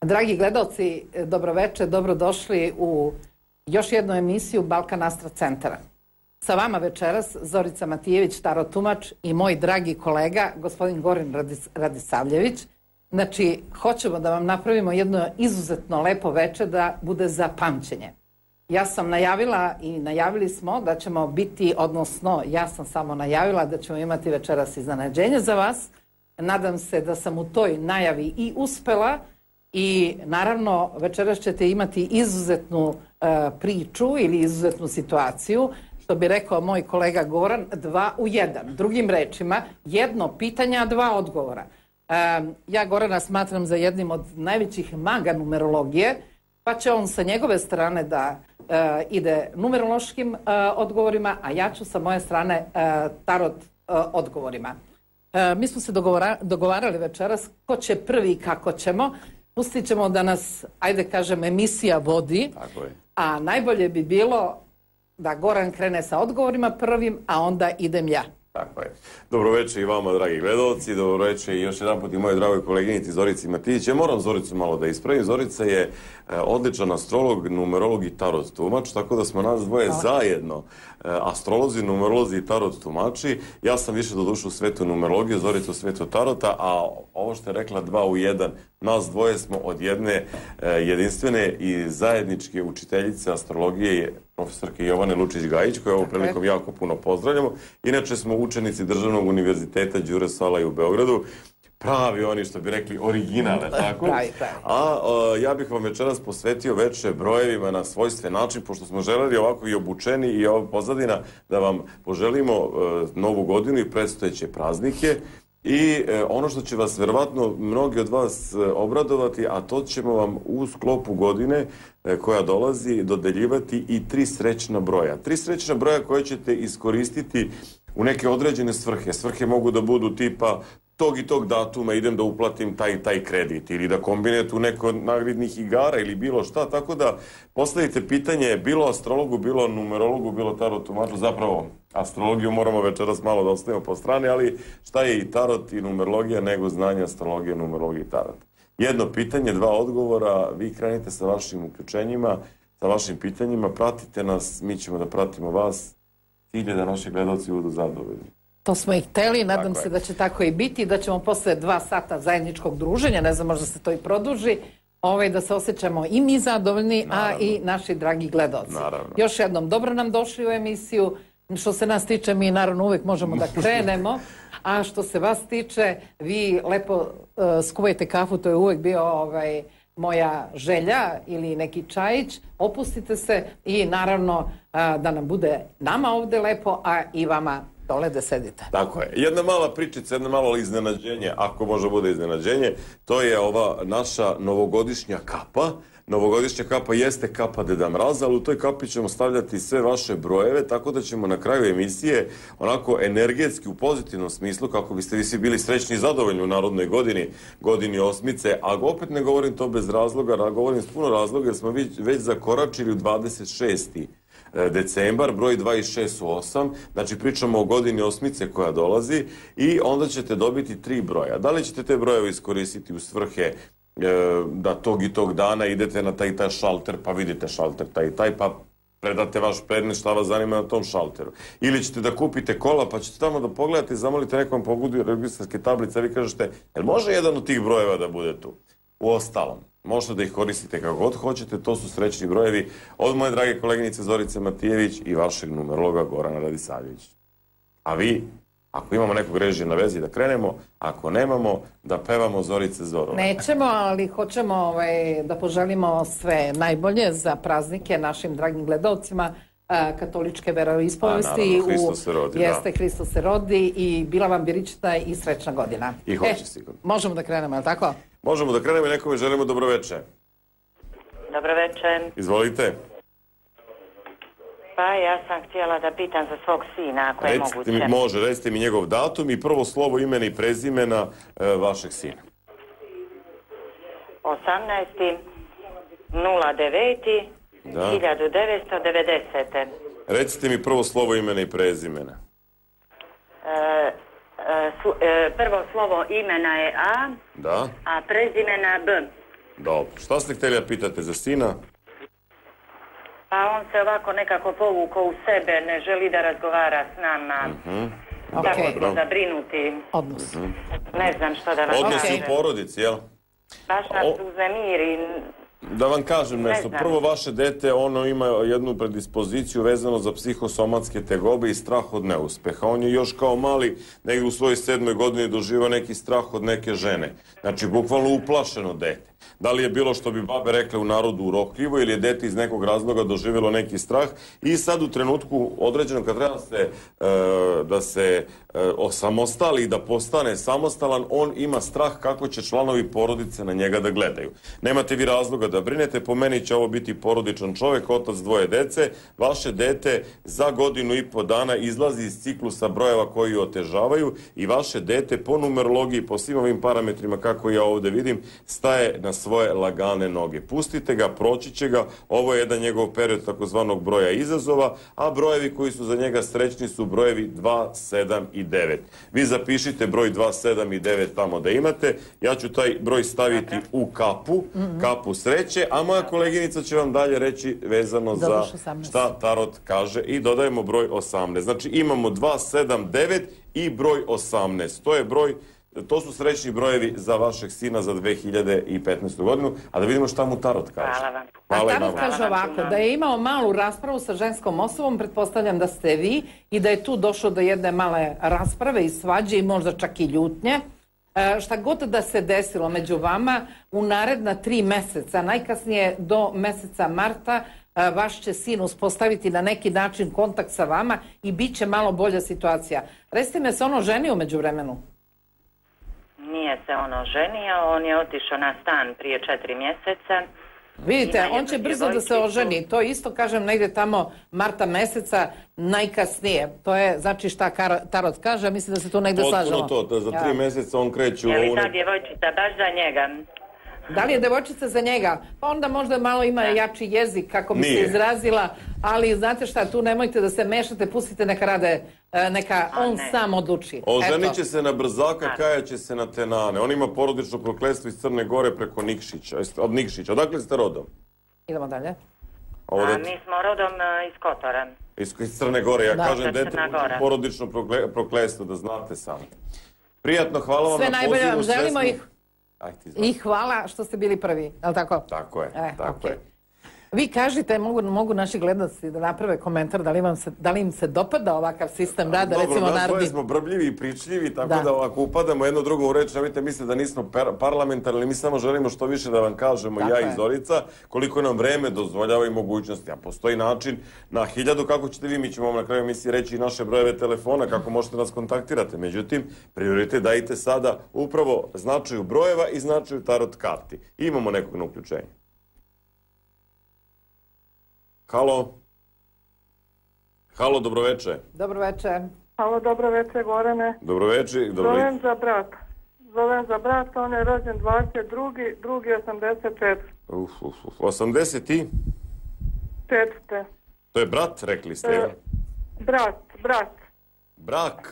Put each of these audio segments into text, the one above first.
Dragi gledalci, dobroveče, dobrodošli u još jednu emisiju Balkan Astra centara. Sa vama večeras Zorica Matijević, tarot tumač i moj dragi kolega, gospodin Goran Radisavljević. Znači, hoćemo da vam napravimo jedno izuzetno lepo veče da bude za pamćenje. Ja sam najavila i najavili smo da ćemo biti, odnosno ja sam samo najavila da ćemo imati večeras iznenađenje za vas. Nadam se da sam u toj najavi i uspela i naravno večeras ćete imati izuzetnu priču ili izuzetnu situaciju, što bi rekao moj kolega Goran, 2 u 1. Drugim rečima, jedno pitanje, a 2 odgovora. Ja Gorana smatram za jednim od najvećih maga numerologije, pa će on sa njegove strane da ide numerološkim odgovorima, a ja ću sa moje strane tarot odgovorima. Mi smo se dogovarali večeras ko će prvi i kako ćemo. Pustit ćemo da nas, ajde kažem, emisija vodi, a najbolje bi bilo da Goran krene sa odgovorima prvim, a onda idem ja. Tako je. Dobroveče i vama, dragi gledalci, dobroveče i još jedan put i moje dragoj koleginici Zorici Matijević. Ja moram Zoricu malo da ispravim. Zorica je odličan astrolog, numerolog i tarot tumač, tako da smo nas dvoje zajedno astrolozi, numerolozi i tarot tumači. Ja sam više dodušao u svetu numerologije, Zorica u svetu tarota, a ovo što je rekla 2 u 1, nas dvoje smo od jedne jedinstvene i zajedničke učiteljice astrologije, profesorke Jovane Lučić-Gajić, koje ovo prilikom jako puno pozdravljamo. Inače smo učenici Državnog univerziteta Đure Salaj u Beogradu. Pravi oni, što bi rekli, originale, tako? A ja bih vam večeras posvetio veče brojevima na svojstven način, pošto smo želeli ovako i obučeni i ova pozadina da vam poželimo novu godinu i predstojeće praznike. I ono što će vas verovatno mnogi od vas obradovati, a to ćemo vam u sklopu godine koja dolazi dodeljivati i 3 srećna broja. 3 srećna broja koje ćete iskoristiti u neke određene svrhe. Svrhe mogu da budu tipa tog i tog datuma idem da uplatim taj i taj kredit ili da kombinujete u neko od nagradnih igara ili bilo šta, tako da postavite pitanje bilo astrologu, bilo numerologu, bilo tarot tumaču, zapravo astrologiju moramo večeras malo da ostavimo po strani, ali šta je i tarot i numerologija nego znanje astrologije, numerologije i tarot. Jedno pitanje, 2 odgovora, vi krenite sa vašim uključenjima, sa vašim pitanjima, pratite nas, mi ćemo da pratimo vas, cilj je da naši gledalci budu zadovoljni. To smo i hteli, nadam se da će tako i biti, da ćemo posle 2 sata zajedničkog druženja, ne znam, možda se to i produži, da se osjećamo i mi zadovoljni, a i naši dragi gledalci. Još jednom, dobro nam došli u emisiju. Što se nas tiče, mi naravno uvijek možemo da krenemo, a što se vas tiče, vi lepo skuvajte kafu, to je uvijek bio moja želja ili neki čajić, opustite se i naravno da nam bude nama ovde lepo, a i vama dole da sedite. Tako je. Jedna mala pričica, jedno malo iznenađenje, ako može bude iznenađenje, to je ova naša novogodišnja kapa. Novogodišnja kapa jeste kapa Deda Mraza, ali u toj kapi ćemo stavljati sve vaše brojeve, tako da ćemo na kraju emisije onako energetski u pozitivnom smislu, kako biste vi svi bili srećni i zadovoljni u narodnoj godini, godini osmice, a opet ne govorim to bez razloga, govorim s puno razloga jer smo već zakoračili u 26. decembar, broj 2 i 6 su 8, znači pričamo o godini osmice koja dolazi i onda ćete dobiti 3 broja. Da li ćete te brojeve iskoristiti u svrhe da tog i tog dana idete na taj i taj šalter, pa vidite šalter taj i taj, pa predate vaš predmet šta vas zanima na tom šalteru. Ili ćete da kupite kola, pa ćete tamo da pogledate i zamolite nekom pa budu registarske tablice, a vi kažete, jel može jedan od tih brojeva da bude tu? U ostalom, možete da ih koristite kako god hoćete, to su srećni brojevi od moje drage koleginice Zorice Matijević i vašeg numerologa Gorana Radisavljevića. A vi, ako imamo nekog režija na vezi da krenemo, ako nemamo, da pevamo Zorice Zorove. Nećemo, ali hoćemo da poželimo sve najbolje za praznike našim dragim gledalcima katoličke veroispovesti. Naravno, Hristos se rodi. Jeste, Hristos se rodi i bila vam biričita i srećna godina. I hoće sigurno. Možemo da krenemo, je li tako? Možemo da krenemo i nekome želimo dobroveče. Dobroveče. Izvolite. Pa ja sam htjela da pitam za svog sina, ako je moguće. Može, recite mi njegov datum i prvo slovo imena i prezimena vašeg sina. 18.09.1990. Recite mi prvo slovo imena i prezimena. Prvo slovo imena je A, da, a prezimena B. Dobro. Šta ste htjeli da pitate za sina? Pa on se ovako nekako povukao u sebe, ne želi da razgovara s nama. Tako smo zabrinuti. Odnos. Ne znam što da vam kažem. Odnos u porodici, jel? Baš nas uznemiri. Da vam kažem nešto, prvo vaše dete, ono ima jednu predispoziciju vezano za psihosomatske tegobe i strah od neuspeha. On je još kao mali, negdje u svojoj 7. godini doživao neki strah od neke žene. Znači, bukvalno uplašeno dete. Da li je bilo što bi babe rekle u narodu urokljivo ili je dete iz nekog razloga doživjelo neki strah i sad u trenutku određenom kad treba da se osamostali i da postane samostalan, on ima strah kako će članovi porodice na njega da gledaju. Nemate vi razloga da brinete, po meni će ovo biti porodičan čovjek, otac 2 dece. Vaše dete za 1,5 godinu dana izlazi iz ciklusa brojeva koji otežavaju i vaše dete po numerologiji, po svim ovim parametrima kako ja ovdje vidim, staje na svoje lagane noge. Pustite ga, proći će ga, ovo je jedan njegov period takozvanog broja izazova, a brojevi koji su za njega srećni su brojevi 2, 7 i 9. Vi zapišite broj 2, 7 i 9 tamo da imate, ja ću taj broj staviti u kapu sreće, a moja koleginica će vam dalje reći vezano za šta tarot kaže i dodajemo broj 18. Znači imamo 2, 7, 9 i broj 18. To su srećni brojevi za vašeg sina za 2015. godinu, a da vidimo šta mu tarot kaže. Hvala vam. A tarot kaže ovako, da je imao malu raspravu sa ženskom osobom, pretpostavljam da ste vi, i da je tu došlo do jedne male rasprave i svađe i možda čak i ljutnje. Šta god da se desilo među vama, u naredna 3 meseca, najkasnije do meseca marta, vaš će sin uspostaviti na neki način kontakt sa vama i bit će malo bolja situacija. Recite me, se ono ženio među vremenu? Nije se ono ženio, on je otišao na stan prije 4 mjeseca. Vidite, on će brzo da se oženi. To isto, kažem, negdje tamo marta meseca najkasnije. To je, znači šta tarot kaže, mislim da se tu negdje slažemo. Potpuno to, za 3 mjeseca on kreće u... Je li ta djevojčica baš za njega? Da li je djevojčica za njega? Pa onda možda malo ima jači jezik, kako bi se izrazila, ali znate šta, tu nemojte da se mešate, pustite neka on sam odluči. Oženit će se na brzaka, kajaće se na tenane. On ima porodično prokletstvo iz Crne Gore preko Nikšića, od Nikšića. Odakle ste rodom? Idemo dalje. Mi smo rodom iz Kotora. Iz Crne Gore, ja kažem dete porodično prokletstvo, da znate sami. Prijatno, hvala vam na pozivu. Sve najbolje vam želimo i hvala što ste bili prvi, je li tako? Tako je, tako je. Vi kažete, mogu naši gledalci da naprave komentar, da li im se dopada ovakav sistem rada, recimo narodni? Dobro, nas smo brbljivi i pričljivi, tako da ako upadamo jedno drugo u reč, nemojte misliti da nismo parlamentarni, mi samo želimo što više da vam kažemo, ja i Zorica, koliko nam vreme dozvoljava i mogućnosti. A postoji način na 1000 kako ćete vi, mi ćemo vam na kraju emisije reći i naše brojeve telefona, kako možete nas kontaktirati. Međutim, prioritet dajte sada upravo značaju brojeva i značaju tarot karti. Imamo nekog na uključenju. Halo. Halo, dobroveče. Dobroveče. Halo, dobroveče, Gorane. Dobroveče. Zovem za brata. On je rođen 22.2.84. 80 i? 4. To je brat, rekli ste. Brat. Brak.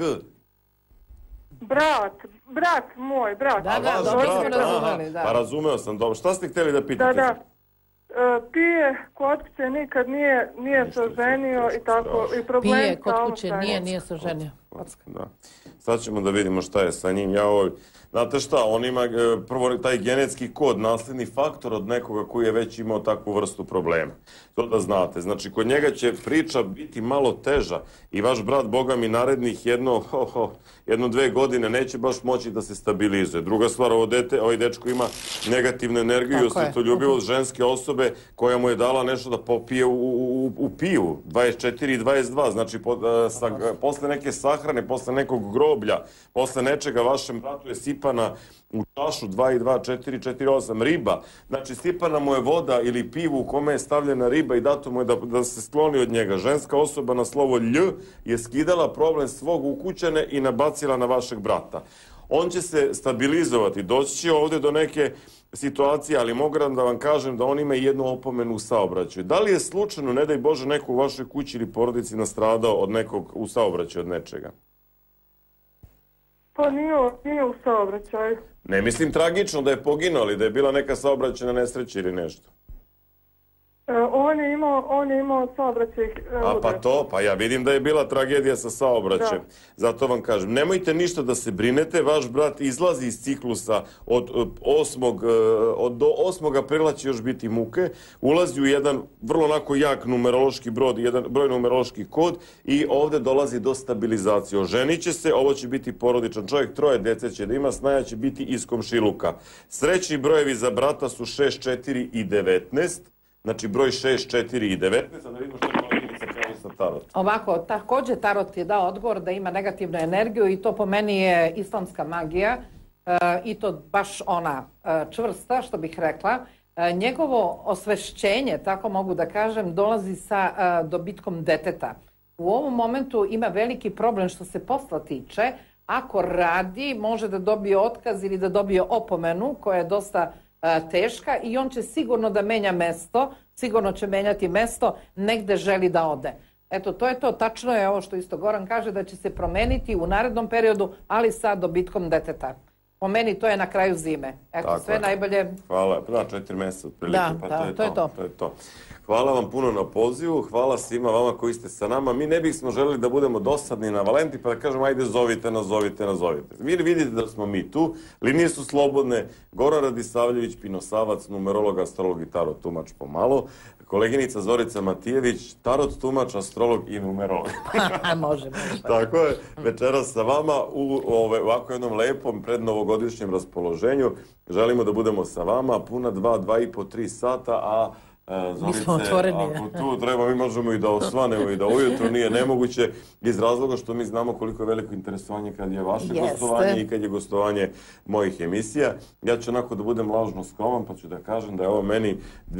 Brat moj, brat. Da, dobro smo razumeli, da. Pa razumeo sam, dobro. Šta ste htjeli da pitate? Da. Pije, kod kuće nikad nije se oženio i tako. Pije, kod kuće nije se oženio. Da. Sad ćemo da vidimo šta je sa njim. Znate šta, on ima prvo taj genetski kod, nasljedni faktor od nekoga koji je već imao takvu vrstu problema. To da znate. Znači, kod njega će priča biti malo teža i vaš brat, boga mi, narednih 1-2 godine neće baš moći da se stabilizuje. Druga stvar, ovaj dečko ima negativnu energiju i osvetoljubivost ženske osobe koja mu je dala nešto da popije u piju, 24 i 22, znači posle neke sahrane, posle nekog groblja, posle nečega vašem bratu je sipana u čašu 2 i 2, 4, 4, 8 riba. Znači sipana mu je voda ili pivu u kome je stavljena riba i dato mu je da se skloni od njega. Ženska osoba na slovo Lj je skidala problem svog ukućane i nabacila na vašeg brata. On će se stabilizovati, doći će ovdje do neke situacije, ali mogu da vam kažem da on ima jednu opomenu u saobraćaju. Da li je slučajno, ne daj Bože, neko u vašoj kući ili porodici nastradao od nekog u saobraćaju od nečega? Pa nije u saobraćaju. Ne mislim tragično da je poginuo, ali da je bila neka saobraćajna nesreća ili nešto. On je imao saobraćaj. Pa ja vidim da je bila tragedija sa saobraćajem. Zato vam kažem, nemojte ništa da se brinete, vaš brat izlazi iz ciklusa do 8. aprila će još biti muke, ulazi u jedan vrlo onako jak numerološki broj numerološki kod i ovde dolazi do stabilizacije. Oženit će se, ovo će biti porodičan čovjek, 3 dece će da ima, snaja će biti iz komšiluka. Srećni brojevi za brata su 6, 4 i 19. Znači broj 6, 4 i 19, a da vidimo što je koleginica kaže sa tarotom. Ovako, također tarot je dao odgovor da ima negativnu energiju i to po meni je islamska magija i to baš ona čvrsta, što bih rekla. Njegovo osvešćenje, tako mogu da kažem, dolazi sa dobitkom deteta. U ovom momentu ima veliki problem što se posla tiče. Ako radi, može da dobije otkaz ili da dobije opomenu koja je dosta teška i on će sigurno da menja mesto, sigurno će menjati mesto, negde želi da ode. Eto, to je to. Tačno je ovo što isto Goran kaže, da će se promeniti u narednom periodu, ali sa dobitkom deteta. Po meni to je na kraju zime. Eto, sve najbolje. Hvala. 4 meseca otprilike. Da, to je to. Hvala vam puno na pozivu, hvala svima vama koji ste sa nama. Mi ne bismo želeli da budemo dosadni na Valenti pa da kažemo ajde zovite nas. Vi vidite da smo mi tu, linije su slobodne. Goran Radisavljević, Pinosavac, numerolog, astrolog i tarot tumač pomalo. Koleginica Zorica Matijević, tarot tumač, astrolog i numerolog. Može. Tako je, večeras sa vama u ovako jednom lepom prednovogodišnjem raspoloženju. Želimo da budemo sa vama puna 2,5, 3 sata, a Zorice, ako tu treba, mi možemo i da osvanemo i da ujutro, nije nemoguće, iz razloga što mi znamo koliko je veliko interesovanje kad je vaše gostovanje i kad je gostovanje mojih emisija. Ja ću onako da budem lažno skroman, pa ću da kažem da je ovo meni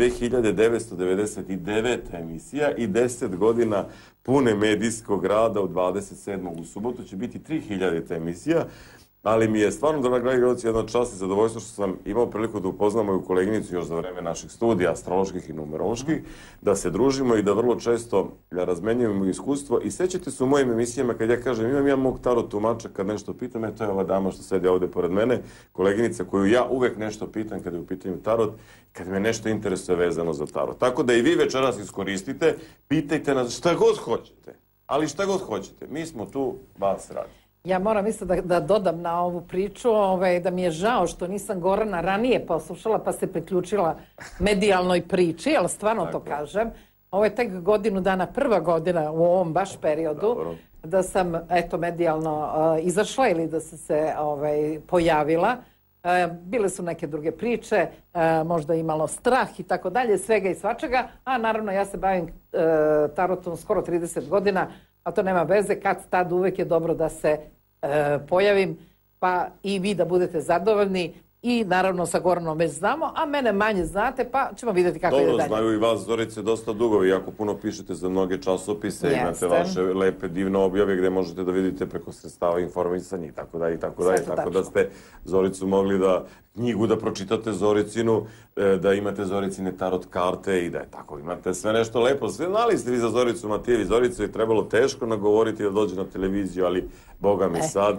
2999. emisija i 10 godina pune medijskog rada u 27. U subotu će biti 3000. emisija. Ali mi je stvarno, dragi gledalci, jedno čast i zadovoljstvo što sam imao priliku da upoznam moju koleginicu još za vreme naših studija, astroloških i numeroloških, da se družimo i da vrlo često razmenjujemo iskustvo. I sećate se u mojim emisijama kad ja kažem imam ja mog tarot tumača kad nešto pitam, to je ova dama što sedi ovde pored mene, koleginica koju ja uvek nešto pitam kada je u pitanju tarot, kad me nešto interesuje vezano za tarot. Tako da i vi večeras iskoristite, pitajte nas šta god hoćete, ali šta god hoćete, mi smo tu, vas radi. Ja moram isto da dodam na ovu priču, da mi je žao što nisam Gorana ranije poslušala pa se priključila medijalnoj priči, ali stvarno to kažem. Ovo je tek godinu dana, prva godina u ovom baš periodu da sam medijalno izašla ili da sam se pojavila. Bile su neke druge priče, možda imalo strah i tako dalje, svega i svačega, a naravno ja se bavim tarotom skoro 30 godina, a to nema veze, kad tad uvek je dobro da se pojavim, pa i vi da budete zadovoljni i naravno sa Goranom već znamo, a mene manje znate, pa ćemo vidjeti kako ide dalje. Dobro, znaju i vas, Zorice, dosta dugo, vi jako puno pišete za mnoge časopise, imate vaše lepe, divne objave gde možete da vidite preko sredstava informisanja i tako dalje, tako da ste Zoricu mogli knjigu da pročitate Zoricinu, da imate Zoricine tarot karte i da je tako, imate sve nešto lepo. Sve znali ste vi za Zoricu Matijević, Zoricu je trebalo teško nagovoriti da dođe na televiziju, ali boga mi sad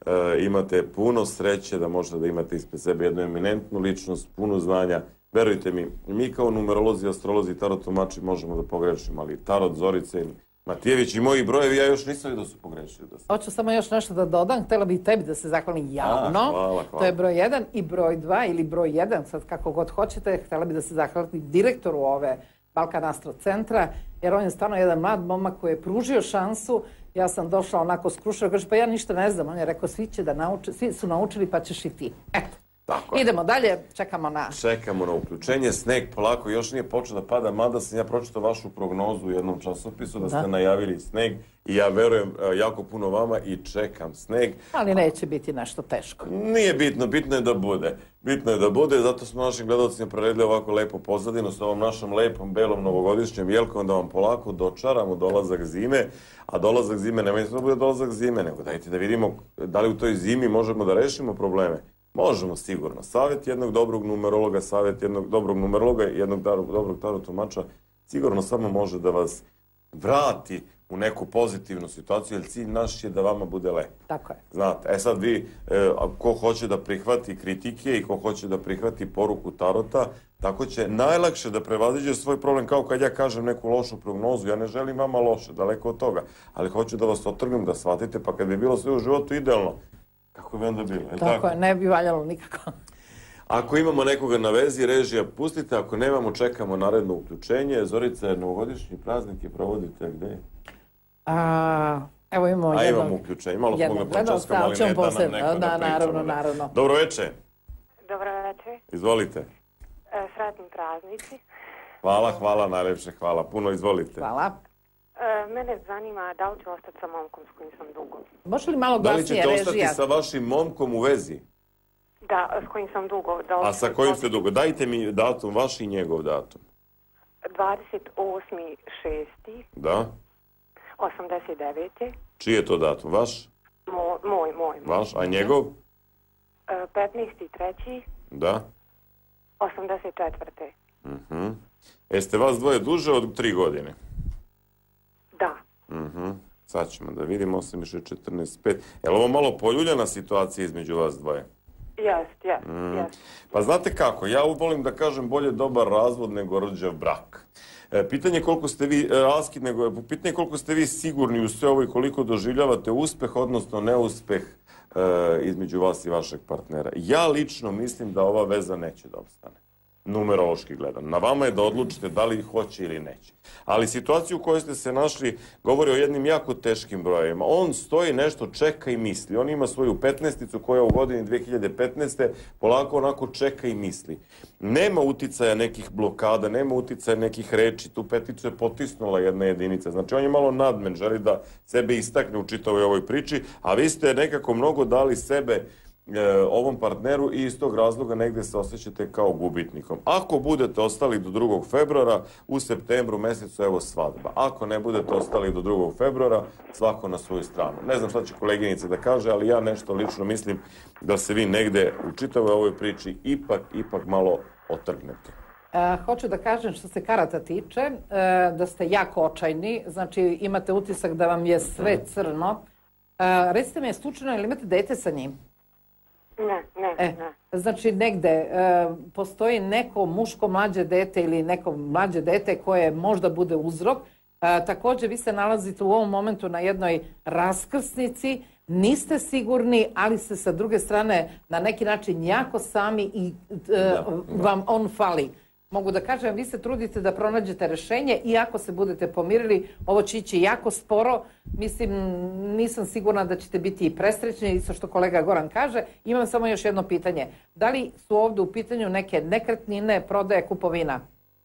imate puno sreće da možete da imate ispred sebe jednu eminentnu ličnost, puno znanja. Verujte mi kao numerolozi, astrolozi i tarot tumači možemo da pogrešimo, ali tarot Zorice Matijević i moji brojevi, ja još nisam vidio da su pogrešili. Hoću samo još nešto da dodam, htjela bih tebi da se zahvalim javno. Hvala. To je broj 1 i broj 2 ili broj 1, sad kako god hoćete, htjela bih da se zahvalim direktoru ove Balkan Astro centra, jer on je stvarno jedan mlad momak koji je pružio šansu. Ja sam došla onako skrušena, kaže pa ja ništa ne znam, on je rekao svi će da nauče, svi su naučili pa ćeš i ti. Eto. Idemo dalje, čekamo na uključenje. Sneg polako još nije počeo da pada, mada sam ja pročitao vašu prognozu u jednom časopisu da ste najavili sneg i ja verujem jako puno vama i čekam sneg. Ali neće biti nešto teško. Nije bitno, bitno je da bude. Bitno je da bude, zato smo našim gledalcima proredili ovako lepo pozadinu sa ovom našom lepom belom novogodišnjom jelkom da vam polako dočaramo dolazak zime, a dolazak zime ne mislim da bude dolazak zime, nego dajte da vidimo da li u toj zimi možemo da rešimo probleme. Možemo sigurno. Savjet jednog dobrog numerologa, savjet jednog dobrog numerologa i jednog dobrog tarot tumača sigurno samo može da vas vrati u neku pozitivnu situaciju, jer cilj naš je da vama bude lepo. Tako je. Znate, sad vi, ko hoće da prihvati kritike i ko hoće da prihvati poruku tarota, tako će najlakše da prevaziđe svoj problem, kao kad ja kažem neku lošu prognozu. Ja ne želim vama loše, daleko od toga, ali hoću da vas otrgnem, da shvatite, pa kad bi bilo sve u životu idealno, kako bi onda bilo? Tako je, ne bi valjalo nikako. Ako imamo nekoga na vezi, režija, pustite. Ako nemamo, čekamo naredno uključenje. Zorica, novogodišnji praznik provodite gde? Evo imamo jedno... imamo uključenje. Malo smo ga počaskamo, ali ne da nam neko da pričamo. Naravno. Dobro večer. Dobro večer. Izvolite. Sretni praznici. Hvala, najlepše hvala. Puno izvolite. Hvala. Mene zanima da li ću ostati sa momkom s kojim sam dugo. Može li malo glasnije režija? Da li ćete ostati sa vašim momkom u vezi? Da, s kojim sam dugo. A sa kojim ste dugo? Dajte mi datum, vaš i njegov datum. 28.6. Da. 89. Čiji je to datum? Vaš? Moj. Vaš, a njegov? 15.3. Da. 84. Jeste vas dvoje duže od 3 godine? Da. Sad ćemo da vidimo, 8, 6, 14, 5. Je li ovo malo poljuljana situacija između vas dvoje? Jest. Pa znate kako, ja volim da kažem bolje dobar razvod nego rđav brak. Pitanje koliko ste vi raskid, pitanje koliko ste vi sigurni u sve ovo i koliko doživljavate uspeh, odnosno neuspeh između vas i vašeg partnera. Ja lično mislim da ova veza neće da opstane. Numerološki gledam. Na vama je da odlučite da li hoće ili neće. Ali situaciju u kojoj ste se našli govori o jednim jako teškim brojevima. On stoji, nešto čeka i misli. On ima svoju 15-icu koja u godini 2015. polako onako čeka i misli. Nema uticaja nekih blokada, nema uticaja nekih reči. Tu peticu je potisnula jedna jedinica. Znači on je malo nadmen, želi da sebe istakne u čitavoj ovoj priči, a vi ste nekako mnogo dali sebe ovom partneru i iz tog razloga negde se osjećate kao gubitnikom. Ako budete ostali do 2. februara, u septembru mesecu evo svadba. Ako ne budete ostali do 2. februara, svako na svoju stranu. Ne znam šta će koleginica da kaže, ali ja nešto lično mislim da se vi negde u čitavoj ovoj priči ipak malo otrgnete. Hoću da kažem što se karata tiče, da ste jako očajni, znači imate utisak da vam je sve crno. Recite mi, slučajno, ili imate dete sa njim? Ne. Znači negde postoji neko muško mlađe dete ili neko mlađe dete koje možda bude uzrok. Također vi se nalazite u ovom momentu na jednoj raskrsnici, niste sigurni, ali ste sa druge strane na neki način jako sami i vam on fali. Mogu da kažem, vi se trudite da pronađete rešenje i ako se budete pomirili, ovo će ići jako sporo. Mislim, nisam sigurna da ćete biti i presrećni, isto što kolega Goran kaže. Imam samo još jedno pitanje. Da li su ovdje u pitanju neke nekretnine, prodaje, kupovina?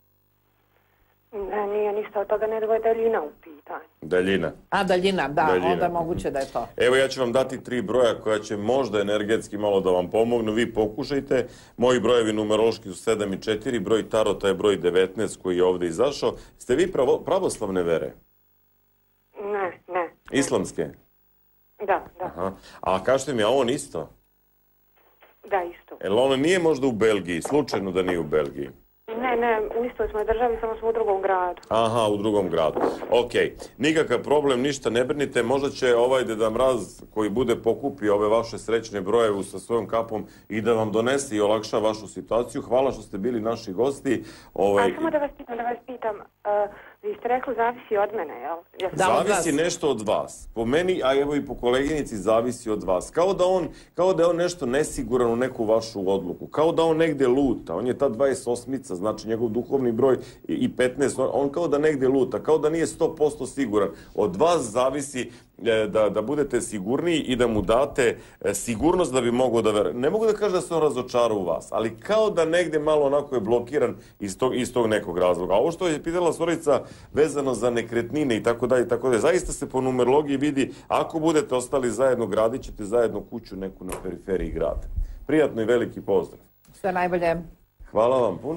Ne, nije ništa od toga, nego je daljina u pitanju. Daljina. Daljina, da, onda je moguće da je to. Evo ja ću vam dati 3 broja koja će možda energetski malo da vam pomognu. Vi pokušajte. Moji brojevi numerološki su 7 i 4, broj tarota je broj 19 koji je ovdje izašao. Ste vi pravoslavne vere? Ne. Islamske? Da. Aha. A kažete mi, a on isto? Da, isto. Jel on nije možda u Belgiji? Slučajno da nije u Belgiji? Ne, u istoj smo državi, samo smo u drugom gradu. Aha, u drugom gradu. Ok, nikakav problem, ništa ne brinite, možda će ovaj Deda Mraz koji bude pokupio ove vaše srećne brojeve sa svojom kapom i da vam donese i olakša vašu situaciju. Hvala što ste bili naši gosti. Samo da vas pitam, vi ste rekli zavisi od mene, jel? Zavisi nešto od vas. Po meni, a evo i po koleginici, zavisi od vas. Kao da je on nešto nesiguran u neku vašu odluku. Kao da on negde luta. On je ta 28-ica, znači njegov duhovni broj i 15. On kao da negde luta. Kao da nije 100% siguran. Od vas zavisi da budete sigurniji i da mu date sigurnost da bi mogao da veruje. Ne mogu da kažem da se on razočara u vas, ali kao da negde malo onako je blokiran iz tog nekog razloga. A ovo što je pitala Zorica vezano za nekretnine i tako dalje, zaista se po numerologiji vidi, ako budete ostali zajedno, gradit ćete zajedno kuću neku na periferiji grada. Prijatno i veliki pozdrav. Sve najbolje. Hvala vam puno.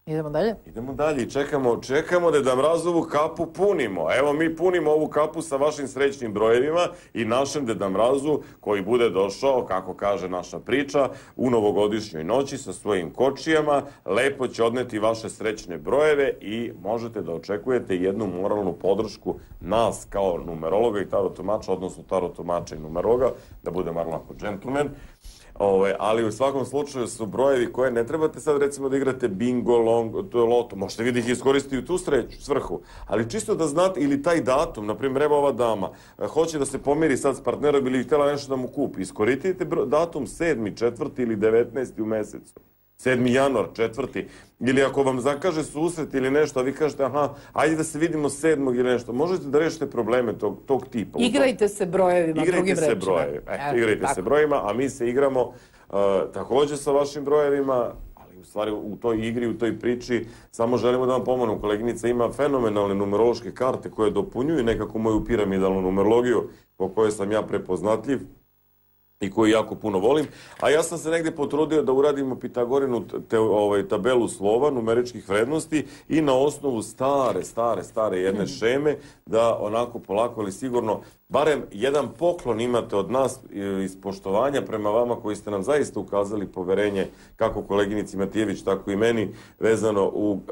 Idemo dalje? Idemo dalje i čekamo da Mrazovu kapu punimo. Evo mi punimo ovu kapu sa vašim srećnim brojevima i našem Deda Mrazu koji bude došao, kako kaže naša priča, u novogodišnjoj noći sa svojim kočijama. Lepo će odneti vaše srećne brojeve i možete da očekujete jednu moralnu podršku nas kao numerologa i tarot tumača, odnosno tarot tumača i numerologa, da bude malo ako džentlmen. Ali u svakom slučaju su brojevi koje ne trebate sad recimo da igrate bingo, loto, možete vi da ih iskoristiti u tu svrhu, ali čisto da znate, ili taj datum, na primjer, evo ova dama, hoće da se pomiri sad s partnerom ili htjela nešto da mu kupi, iskoristite datum 7. 4. ili 19. u mesecu. 7. januar, 4. Ili ako vam zakaže susret ili nešto, a vi kažete, aha, ajde da se vidimo 7. ili nešto, možete da rešite probleme tog tipa. Igrajte se brojevima, drugim rečima. Igrajte se brojevima, a mi se igramo također sa vašim brojevima, ali u stvari u toj igri, u toj priči, samo želimo da vam pomognemo. Koleginica ima fenomenalne numerološke karte koje dopunjuju nekako moju piramidalnu numerologiju, po kojoj sam ja prepoznatljiv i koju jako puno volim, a ja sam se negdje potrudio da uradimo Pitagorinu tabelu slova, numeričkih vrednosti i na osnovu stare jedne šeme da onako polako ali sigurno barem jedan poklon imate od nas iz poštovanja prema vama koji ste nam zaista ukazali poverenje kako koleginici Matijević, tako i meni vezano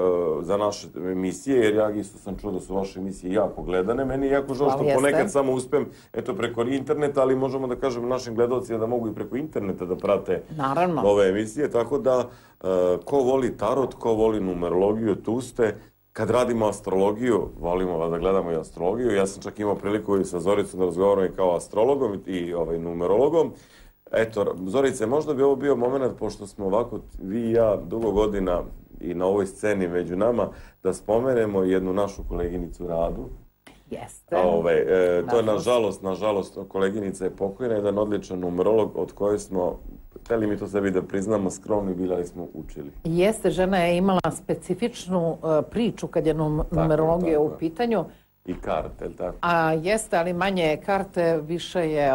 za naše emisije, jer ja isto sam čuo da su vaše emisije jako gledane. Meni je jako žao što ponekad samo uspem preko interneta, ali možemo da kažemo našim gledalcima da mogu i preko interneta da prate ove emisije, tako da ko voli tarot, ko voli numerologiju, tu ste. Kad radimo astrologiju, volimo da gledamo i astrologiju. Ja sam čak imao priliku i sa Zoricom da razgovaram i kao astrologom i numerologom. Eto, Zorice, možda bi ovo bio moment, pošto smo ovako, vi i ja, dugo godina i na ovoj sceni među nama, da spomenemo jednu našu koleginicu Radu. Jeste. To je nažalost, koleginica je pokojna, jedan odličan numerolog od koje smo, hteli mi to sebi da priznamo, skromni bili, ali smo učili. Jeste, žena je imala specifičnu priču kad je numerologija u pitanju. I karte, ili tako? Jeste, ali manje karte, više je...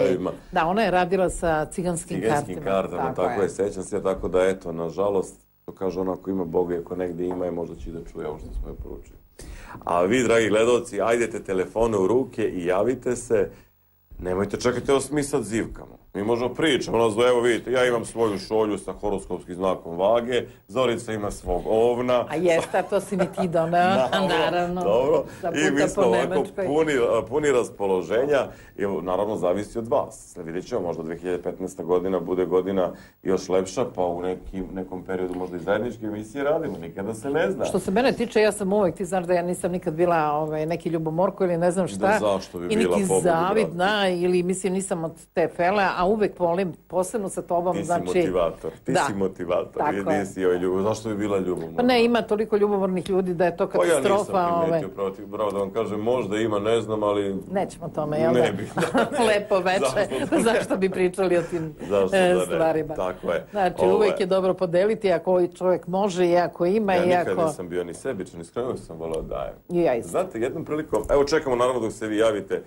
Da, ona je radila sa ciganskim kartima. Ciganskim kartama, tako je, sećam se, tako da eto, nažalost, to kaže ona, ako ima Boga i ako negdje ima, možda će da čuje ovo što smo joj poručili. A vi, dragi gledalci, ajdete telefone u ruke i javite se. Nemojte čekati, evo mi sad zivkamo. Mi možemo pričati, evo vidite, ja imam svoju šolju sa horoskopskim znakom vage, Zorica ima svog ovna. A jeste, to si mi ti donao, naravno. Dobro, i mi smo ovako puni raspoloženja i naravno zavisi od vas. Vidjet ćemo, možda 2015. godina bude godina još lepša, pa u nekom periodu možda i zajedničke emisije radimo, nikada se ne zna. Što se mene tiče, ja sam uvek, ti znaš da ja nisam nikad bila neki ljubomorko ili ne znam šta. Zašto bi bila pobudu? I neki zavidna, ili mislim nisam od te fele, a uvek volim, posebno sa tobom, ti si motivator, nisi ljubav. Zašto bi bila ljubomorna? Pa ne, ima toliko ljubomornih ljudi da je to katastrofa. Pa ja nisam primetio protiv, bravo da vam kažem, možda ima, ne znam, ali... Nećemo tome, jel da? Ne bih. Lepo veče, zašto bi pričali o tim stvarima? Tako je. Znači, uvek je dobro podeliti ako čovjek može i ako ima i ako... Ja nikad nisam bio ni sebičan, iskreno sam volao dajem. I ja isto. Znate, jednom prilikom, evo čekamo naravno dok se vi javite,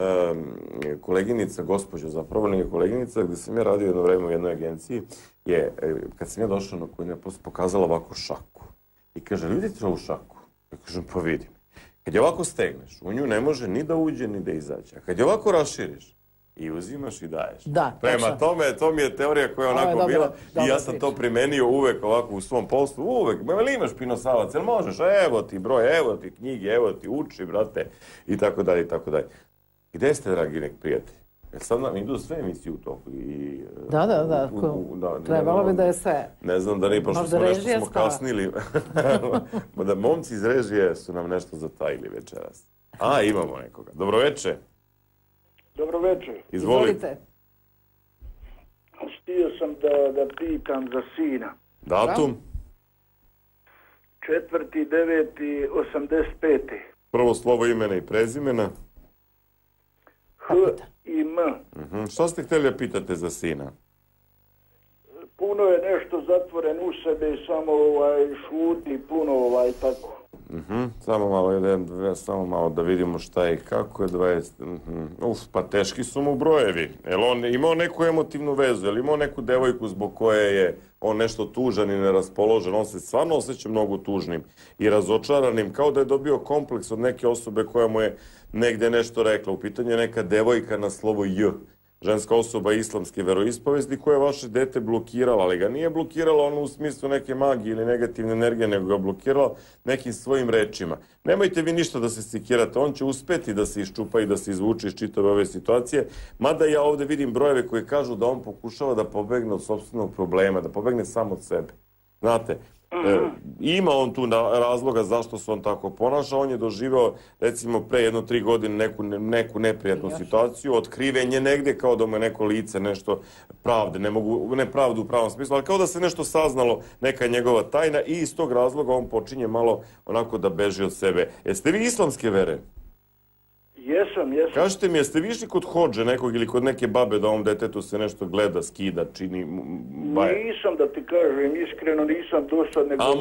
koleginica, gospođa zapravo, nije koleginica, gdje sam ja radio jedno vreme u jednoj agenciji, kad sam ja došao na koju je pokazala ovako šaku. I kaže, vidite ovu šaku? Ja kažem, pa vidim. Kad je ovako stegneš, u nju ne može ni da uđe, ni da izađe. A kad je ovako raširiš, i uzimaš i daješ. Da, prema tome, to mi je teorija koja je onako bila i ja sam to primenio uvek ovako u svom poslu. Uvek, ili imaš pinosavac, jel možeš? Evo ti broj, evo ti knjige, evo ti uči, brate, i tako dalje, i tako dalje. Gde ste, dragi nek prijatelji? Jer sad nam idu sve emisije u toku. Da. Trebalo bi da je sve. Ne znam da ne, pošto smo nešto smo kasnili. Da momci iz režije su nam nešto zatajili večeras. Imamo nekoga. Dobroveče. Dobroveče. Izvolite. Htio sam da pitam za sina. Datum? 4.9.85. Prvo slovo imena i prezimena? H i M. Što ste htjeli da pitate za sina? Puno je nešto zatvoren u sebe i samo šuti puno tako. Samo malo, samo malo da vidimo šta je i kako je 20... pa teški su mu brojevi. Jel on imao neku emotivnu vezu, jel imao neku devojku zbog koje je on nešto tužan i neraspoložen, on se stvarno osjeća mnogo tužnim i razočaranim, kao da je dobio kompleks od neke osobe koja mu je negde nešto rekla. U pitanju je neka devojka na slovo J, ženska osoba islamske veroispovesti koja je vaše dete blokirala, ali ga nije blokirala ono u smislu neke magije ili negativne energije, nego ga blokirala nekim svojim rečima. Nemojte vi ništa da se sekirate, on će uspeti da se iščupa i da se izvuče iz čitave ove situacije, mada ja ovde vidim brojeve koji kažu da on pokušava da pobegne od sopstvenog problema, da pobegne sam od sebe. Znate, ima on tu razloga zašto se on tako ponaša. On je doživao, recimo, pre 1-3 godine neku neprijatnu situaciju, otkrivenje negde, kao da mu je neko lice, nešto pravde, ne pravdu u pravom smislu, ali kao da se nešto saznalo, neka njegova tajna i iz tog razloga on počinje malo onako da beži od sebe. Jeste vi islamske vere? Jesam. Kažete mi, jeste vi išli kod hodže nekog ili kod neke babe da ovom detetu se nešto gleda, skida, čini baje? Nisam, da ti kažem, iskreno nisam došao. A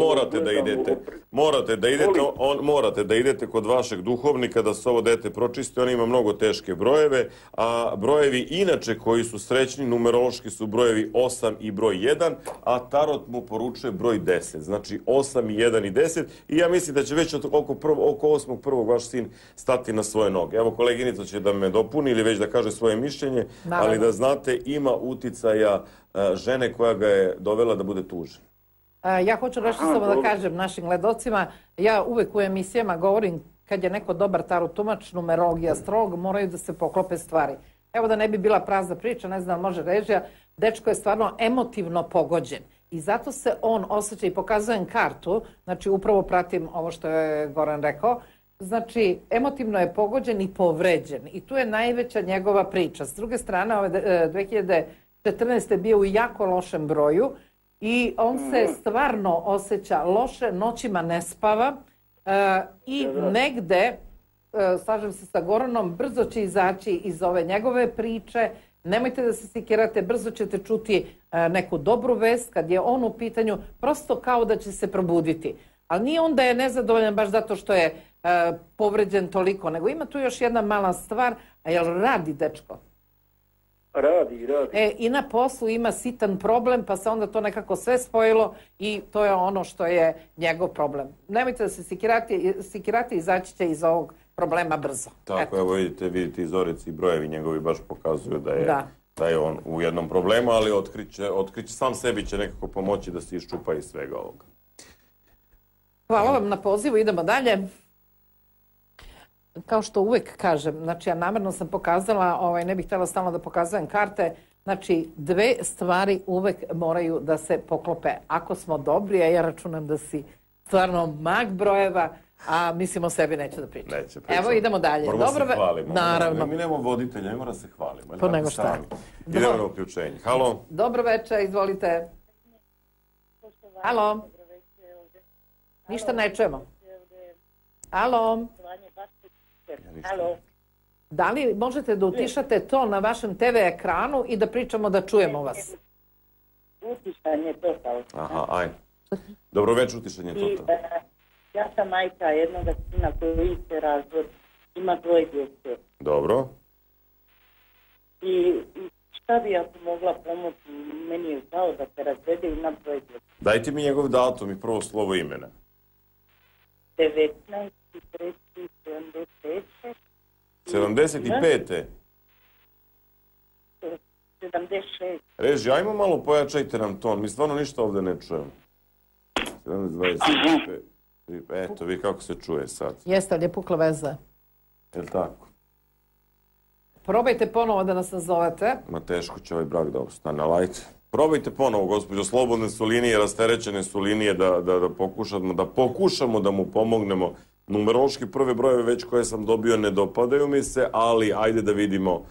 morate da idete kod vašeg duhovnika da se ovo dete pročisti, on ima mnogo teške brojeve, a brojevi inače koji su srećni, numerološki su brojevi 8 i broj 1, a tarot mu poručuje broj 10, znači 8 i 1 i 10, i ja mislim da će već oko 8.1. vaš sin stati na svoje noge. Evo, koleginica će da me dopuni ili već da kaže svoje mišljenje, ali da znate, ima uticaja žene koja ga je dovela da bude tužen. Ja hoću nešto samo da kažem našim gledocima. Ja uvek u emisijama govorim, kad je neko dobar tarot tumač, numerologija, astrolog, moraju da se poklope stvari. Evo, da ne bi bila prazna priča, ne znam, može režija, dečko je stvarno emotivno pogođen. I zato se on osjeća, i pokazujem kartu, znači upravo pratim ovo što je Goran rekao, znači, emotivno je pogođen i povređen. I tu je najveća njegova priča. S druge strane, 2014. je bio u jako lošem broju i on se stvarno osjeća loše, noćima ne spava i negde, slažem se sa Goranom, brzo će izaći iz ove njegove priče. Nemojte da se sekirate, brzo ćete čuti neku dobru vest kad je on u pitanju, prosto kao da će se probuditi. Ali nije on da je nezadovoljan baš zato što je povređen toliko, nego ima tu još jedna mala stvar, a jel radi dečko? Radi. I na poslu ima sitan problem, pa se onda to nekako sve spojilo i to je ono što je njegov problem. Nemojte da se sekirate, izaći će iz ovog problema brzo. Tako, evo vidite i Zorici i brojevi njegovi baš pokazuju da je on u jednom problemu, ali otkriće, sam sebi će nekako pomoći da se iščupa iz svega ovoga. Hvala vam na pozivu, idemo dalje. Kao što uvek kažem, znači ja namerno sam pokazala, ne bih htjela stalno da pokazujem karte, znači dve stvari uvek moraju da se poklope. Ako smo dobri, a ja računam da si stvarno mag brojeva, a mislim o sebi neću da pričam. Evo idemo dalje. Moramo se hvalimo. Naravno. Mi nemamo voditelja, ne mora se hvalimo. Pa nego šta. Idemo na uključenje. Halo. Dobro večer, izvolite. Halo. Ništa ne čujemo. Halo. Da li možete da utišate to na vašem TV ekranu i da pričamo, da čujemo vas? Utišanje totalno. Aha, aj. Dobro večer, utišanje totalno. Ja sam majka jednog sina koji se razvod, ima 2 djece. Dobro. I šta bi ja tu mogla pomoći? Meni je žao da se razvede i ima 2 djece. Dajte mi njegov datum i prvo slovo imena. 19.3.75. 75. 76. Reži, ajmo malo pojačajte nam ton, mi stvarno ništa ovde ne čujemo. 25. Eto, vi kako se čuje sad. Jeste, ali je pukla veza. Je li tako? Probajte ponovo da nas nazovete. Ma teško će ovaj brak da ostane, ali ajde. Probajte ponovo, gospođo, slobodne su linije, rasterećene su linije, da pokušamo da mu pomognemo. Numerološki prve brojeve već koje sam dobio ne dopadaju mi se, ali ajde da vidimo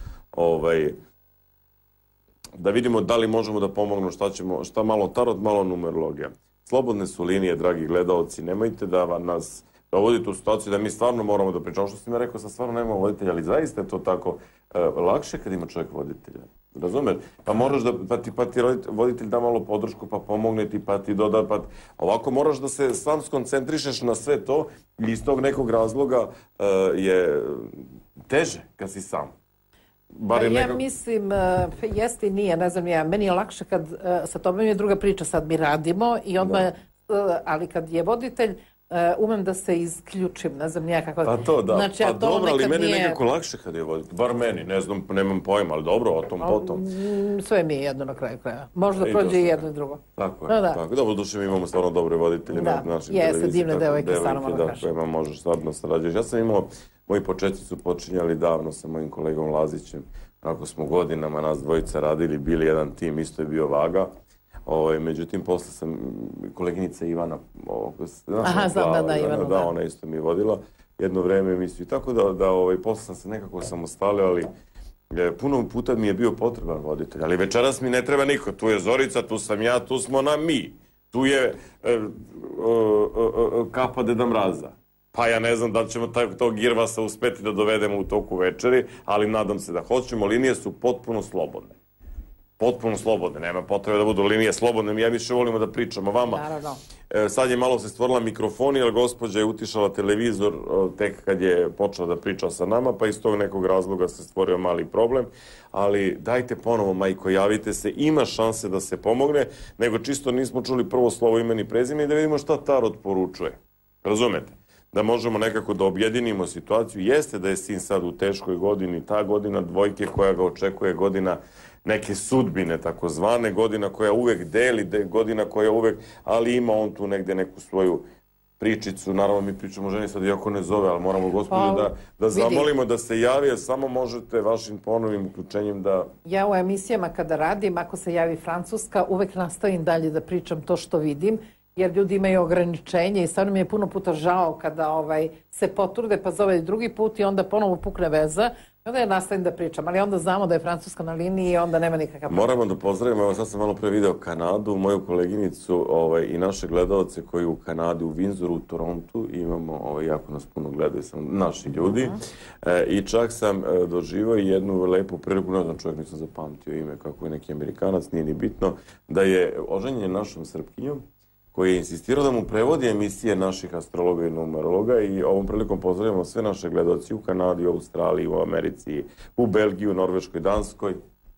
da li možemo da pomognemo, šta malo tarot, malo numerologija. Slobodne su linije, dragi gledalci, nemojte da nas dovodite u situaciju da mi stvarno moramo da pričamo. Što si mi rekao, sad stvarno nemamo voditelja, ali zaista je to tako lakše kad ima čovjek voditelja. Razumeš? Pa moraš da, pa ti voditelj da malo podršku, pa pomogne ti, pa ti doda, pa... Ovako moraš da se sam skoncentrišeš na sve to i iz tog nekog razloga je teže kad si sam. Ja mislim, jeste i nije, ne znam ja, meni je lakše kad, sa tobom je druga priča, sad mi radimo i odmah, ali kad je voditelj, umem da se isključim, ne znam ja kako... Pa to da, znači, pa dobro, ali meni je nekako lakše kad je voditelj, bar meni, ne znam, nemam pojma, ali dobro, o tom potom. Sve mi je jedno na kraju kraja, možda prođe i jedno i drugo. Tako je, tako. Dobro, duše mi imamo stvarno dobre voditelje na našim televiziji. Jeste, divne devojke, stvarno moram kažem. Kojima možeš stvarno sarađuješ. Ja sam imao, moji početci su počinjali davno sa mojim kolegom Lazićem, kako smo godinama nas dvojica radili, bili jedan tim, isto je bio Vaga. Međutim, posle sam koleginica Ivana, Ivana, da, ona isto mi je vodila jedno vreme emisiju. Tako da posle sam se nekako samostalio, ali puno puta mi je bio potreban voditelj. Ali večeras mi ne treba niko. Tu je Zorica, tu sam ja, tu smo na mi. Tu je Kapa Deda Mraza. Pa ja ne znam da li ćemo tog Girvasa uspeti da dovedemo u toku večeri, ali nadam se da hoćemo. Linije su potpuno slobodne. Potpuno slobodne, nema potrebe da budu linije slobodne. Ja više volimo da pričamo vama. Naravno. Sad je malo se stvorila mikrofon, jer gospođa je utišala televizor tek kad je počela da priča sa nama, pa iz tog nekog razloga se stvorio mali problem. Ali dajte ponovo, majko, javite se, ima šanse da se pomogne, nego čisto nismo čuli prvo slovo, ime i prezime i da vidimo šta tarot poručuje. Razumete? Da možemo nekako da objedinimo situaciju. Jeste da je sin sad u teškoj godini, ta godina dvojke koja ga očekuje, godina neke sudbine, takozvane, godina koja uvek deli, godina koja uvek, ali ima on tu negde neku svoju pričicu. Naravno, mi pričamo o ženi sad, iako ne zove, ali moramo gospođu da zamolimo da se javi, jer samo možete vašim ponovim uključenjem da... Ja u emisijama kada radim, ako se javi Francuska, uvek nastavim dalje da pričam to što vidim, jer ljudi imaju ograničenje i stvarno mi je puno puta žao kada se potrude pa zove drugi put i onda ponovo pukne veza. Onda ja nastavim da pričam, ali onda znamo da je Francuska na liniji i onda nema nikakav problem. Moramo da pozdravimo, evo sad sam malo pre video Kanadu, moju koleginicu i naše gledalce koji u Kanadi, u Windsoru, u Torontu, imamo, jako nas puno gledaju, sam naši ljudi. I čak sam doživao jednu lepu priliku, ne znam, čovjek nisam zapamtio ime, kako je neki Amerikanac, nije ni bitno, da je oženjen našom Srpkinjom, koji je insistirao da mu prevodi emisije naših astrologa i numerologa i ovom prilikom pozdravljamo sve naše gledalci u Kanadi, u Australiji, u Americi, u Belgiji, u Norveškoj, Danskoj.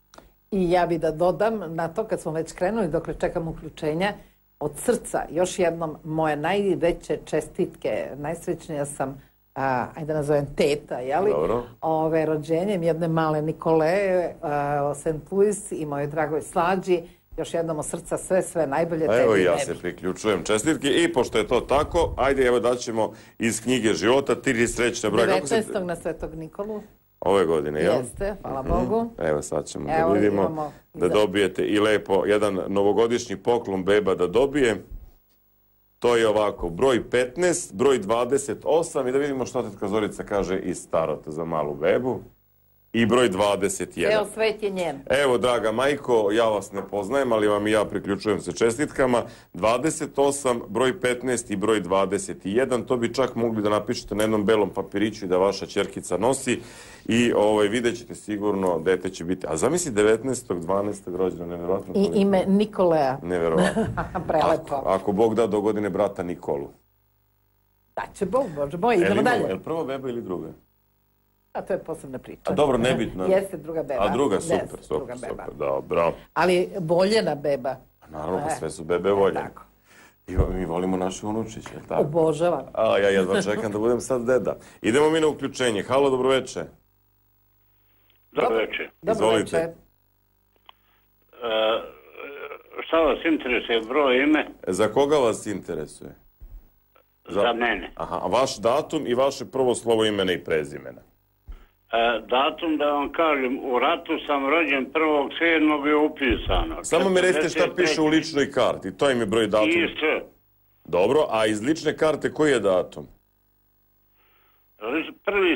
I ja bih da dodam na to kad smo već krenuli, dokle čekam uključenja, od srca još jednom moje najveće čestitke, najsrećnija sam, ajde nazovem teta, jeli? Dobro. Rođenjem jedne male Nikole, St. Louis i moje dragoj Slađi. Još jednom od srca sve najbolje tebi. Evo i ja se priključujem čestitke i pošto je to tako, ajde evo daćemo iz knjige života 3 srećne broje. 19. na Svetog Nikolu. Ove godine, jel? Jeste, hvala Bogu. Evo sad ćemo da vidimo da dobijete i lepo jedan novogodišnji poklon beba da dobije. To je ovako, broj 15, broj 28 i da vidimo što tetka Zorica kaže iz tarota za malu bebu. I broj 21. Evo, svet je njen. Evo, draga majko, ja vas ne poznajem, ali vam i ja priključujem se čestitkama. 28, broj 15 i broj 21. To bi čak mogli da napišete na jednom belom papiriću i da vaša ćerkica nosi. I vidjet ćete sigurno, dete će biti... A zamisli 19. 12. rođena, nevjerovatno. I ime Nikolea. Nevjerovatno. Prelepo. Ako Bog da do godine brata Nikolu. Da će Bog, Bože moj, idemo dalje. Je li prva beba ili druga? A to je posebna priča. A dobro, nebitno. Jeste druga beba. A druga, super, dobro. Ali voljena beba. Naravno, pa sve su bebe voljene. Tako. I mi volimo naše unučiće, tako? Obožavam. A ja jedva čekam da budem sad deda. Idemo mi na uključenje. Halo, dobroveče. Dobroveče. Izvolite. Šta vas interesuje, broj, ime? Za koga vas interesuje? Za mene. Aha, a vaš datum i vaše prvo slovo imena i prezimena? Datum, da vam kažem, u ratu sam rođen 1.7. je upisano. Samo mi recite šta piše u ličnoj karti, to im je broj datum. IS. Dobro, a iz lične karte koji je datum?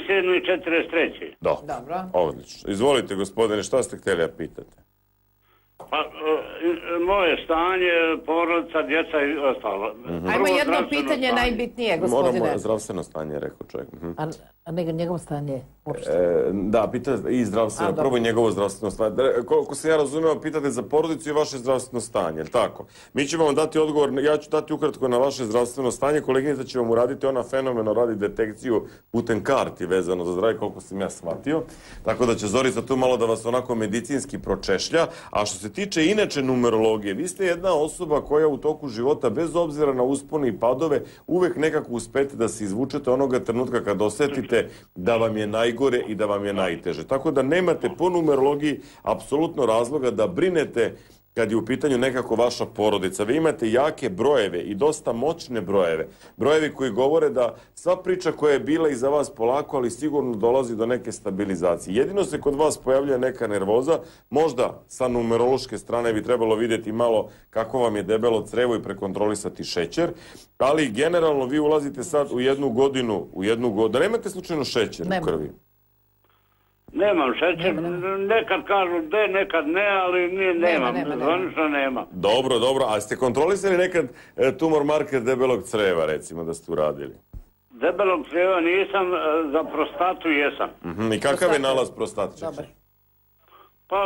1.7.43. Dobro, odlično. Izvolite, gospodine, šta ste htjeli da pitate? Pa, moje stanje, porodica, djeca i ostalo. Ajmo jedno pitanje najbitnije, gospodine. Moramo zdravstveno stanje, rekao čovjek. A njegovo stanje uopšte? Da, pitate i zdravstveno, prvo njegovo zdravstveno stanje. Koliko se ja razumio, pitate za porodicu i vaše zdravstveno stanje, jel tako? Mi ćemo vam dati odgovor, ja ću dati ukratko na vaše zdravstveno stanje, koleginica će vam uraditi, ona fenomeno radi detekciju putem karti vezano za zdravlje, koliko sam ja shvatio. Tako da će Zorica tu malo da vas onako medicinski pročešlja. A što se tiče inače numerologije, vi ste jedna osoba koja u toku života, bez obzira na uspone i padove, uvek nekako uspete da se izvučete onoga trenutka kad osetite da vam je najgore i da vam je najteže. Tako da nemate po numerologiji apsolutno razloga da brinete kad je u pitanju nekako vaša porodica. Vi imate jake brojeve i dosta moćne brojeve. Brojevi koji govore da sva priča koja je bila iza vas polako, ali sigurno dolazi do neke stabilizacije. Jedino se kod vas pojavljuje neka nervoza, možda sa numerološke strane bi trebalo vidjeti malo kako vam je debelo crevo i prekontrolisati šećer, ali generalno vi ulazite sad u jednu godinu, da nemate slučajno šećer u krvi. Nemam šećer, nekad kažu da, nekad ne, ali nemam, zvanično nema. Dobro, a ste kontrolisali nekad tumor marker debelog creva, recimo, da ste uradili? Debelog creva nisam, za prostatu jesam. I kakav je nalaz prostate? Pa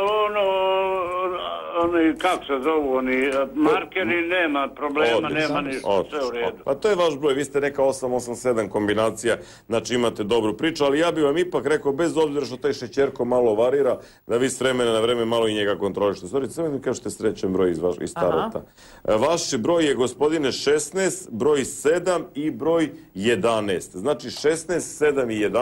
oni, kako se zovu, oni markeri, nema problema, nema ništa, sve u redu. Pa to je vaš broj, vi ste neka 887 kombinacija, znači imate dobru priču, ali ja bih vam ipak rekao, bez obzira što taj šećerko malo varira, da vi s vremena na vreme malo i njega kontrolište. Sorry, samo mi kažete srećan broj iz tarota. Vaš broj je, gospodine, 16, broj 7 i broj 11. Znači 16, 7 i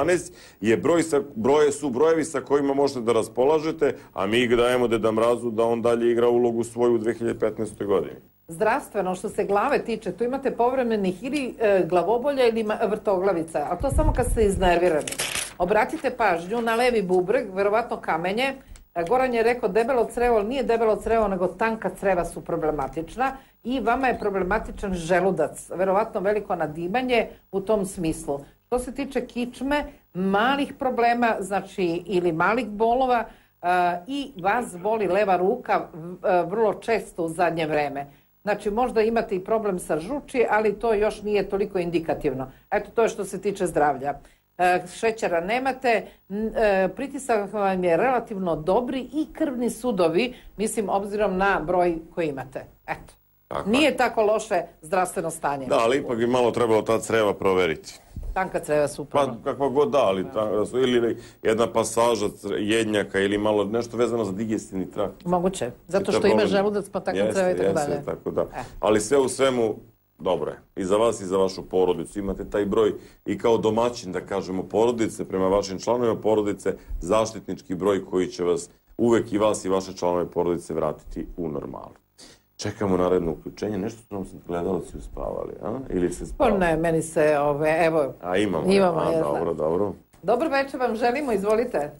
11 su brojevi sa kojima možete da raspolažete, a mi ih dajemo Deda Mrazu da on dalje igra ulogu svoju u 2015. godini. Zdravstveno, što se glave tiče, tu imate povremenih ili glavobolja ili vrtoglavica, a to samo kad ste iznervirani. Obratite pažnju na levi bubreg, verovatno kamenje. Goran je rekao debelo crevo, ali nije debelo crevo, nego tanka creva su problematična i vama je problematičan želudac, verovatno veliko nadimanje u tom smislu. Što se tiče kičme, malih problema, znači ili malih bolova, i vas boli leva ruka vrlo često u zadnje vreme. Znači možda imate i problem sa žuči, ali to još nije toliko indikativno. Eto, to je što se tiče zdravlja. Šećera nemate, pritisak vam je relativno dobri i krvni sudovi, mislim obzirom na broj koji imate. Eto, nije tako loše zdravstveno stanje. Da, ali ipak bi malo trebalo ta creva proveriti. Tanka creva su upravo. Pa kakva god da, ali ili jedna pasaža jednjaka ili malo nešto vezano za digestivni trakt. Moguće, zato što ima želudac pa tanka creva i tako dalje. Jeste, tako da. Ali sve u svemu, dobro je. I za vas i za vašu porodicu. Imate taj broj i kao domaćin, da kažemo, porodice, prema vašim članovima porodice, zaštitnički broj koji će vas uvek i vas i vaše članove porodice vratiti u normalu. Čekamo naredno uključenje. Nešto su nam se gledalci uspavali, a? Ili se spavali? Ne, meni se, evo... A imamo, dobro. Dobro večer vam želimo, izvolite.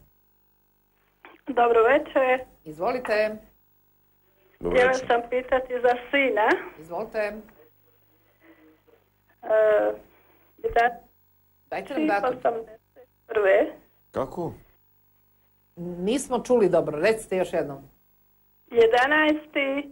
Dobro večer. Izvolite. Htjela sam pitati za sina. Izvolite. Dajte nam datum. 81. Kako? Nismo čuli dobro, recite još jednom. 11.